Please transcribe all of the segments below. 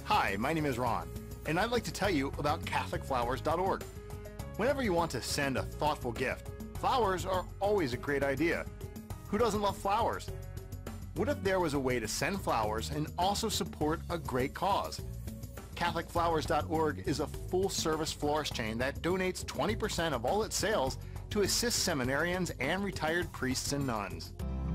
Hi, my name is Ron, and I'd like to tell you about CatholicFlowers.org. Whenever you want to send a thoughtful gift, flowers are always a great idea. Who doesn't love flowers? What if there was a way to send flowers and also support a great cause? CatholicFlowers.org is a full-service florist chain that donates 20% of all its sales to assist seminarians and retired priests and nuns.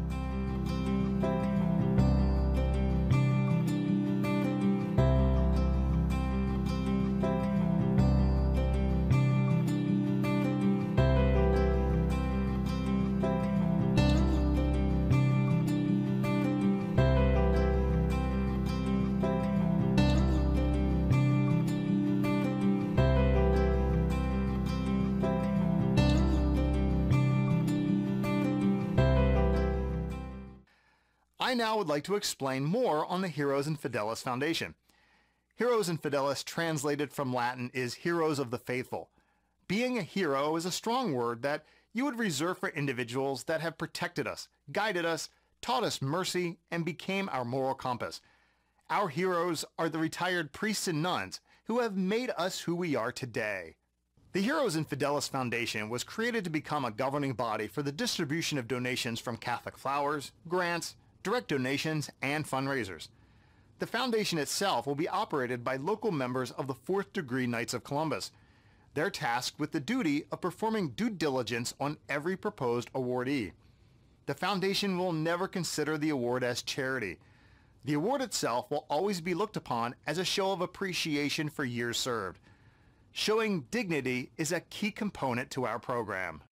I now would like to explain more on the Heroes in Fidelis Foundation. Heroes in Fidelis, translated from Latin, is Heroes of the Faithful. Being a hero is a strong word that you would reserve for individuals that have protected us, guided us, taught us mercy, and became our moral compass. Our heroes are the retired priests and nuns who have made us who we are today. The Heroes in Fidelis Foundation was created to become a governing body for the distribution of donations from Catholic Flowers, grants, direct donations, and fundraisers. The foundation itself will be operated by local members of the Fourth Degree Knights of Columbus. They're tasked with the duty of performing due diligence on every proposed awardee. The foundation will never consider the award as charity. The award itself will always be looked upon as a show of appreciation for years served. Showing dignity is a key component to our program.